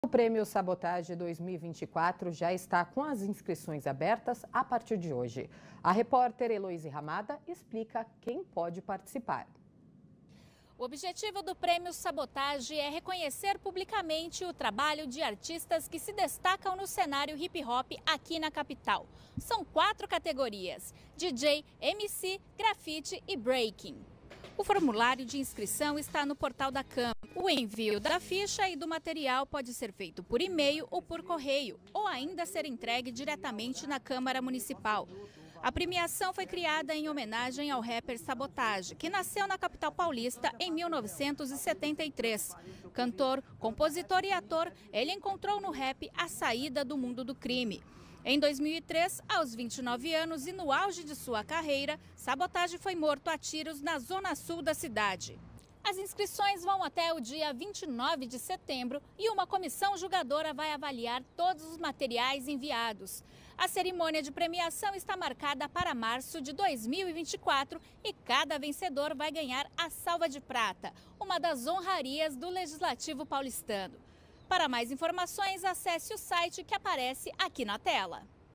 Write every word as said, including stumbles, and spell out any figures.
O Prêmio Sabotage dois mil e vinte e quatro já está com as inscrições abertas a partir de hoje. A repórter Heloíse Ramada explica quem pode participar. O objetivo do Prêmio Sabotage é reconhecer publicamente o trabalho de artistas que se destacam no cenário hip hop aqui na capital. São quatro categorias: D J, M C, grafite e breaking. O formulário de inscrição está no portal da Câmara. O envio da ficha e do material pode ser feito por e-mail ou por correio, ou ainda ser entregue diretamente na Câmara Municipal. A premiação foi criada em homenagem ao rapper Sabotage, que nasceu na capital paulista em mil novecentos e setenta e três. Cantor, compositor e ator, ele encontrou no rap a saída do mundo do crime. Em dois mil e três, aos vinte e nove anos e no auge de sua carreira, Sabotage foi morto a tiros na zona sul da cidade. As inscrições vão até o dia vinte e nove de setembro e uma comissão julgadora vai avaliar todos os materiais enviados. A cerimônia de premiação está marcada para março de dois mil e vinte e quatro e cada vencedor vai ganhar a Salva de Prata, uma das honrarias do Legislativo paulistano. Para mais informações, acesse o site que aparece aqui na tela.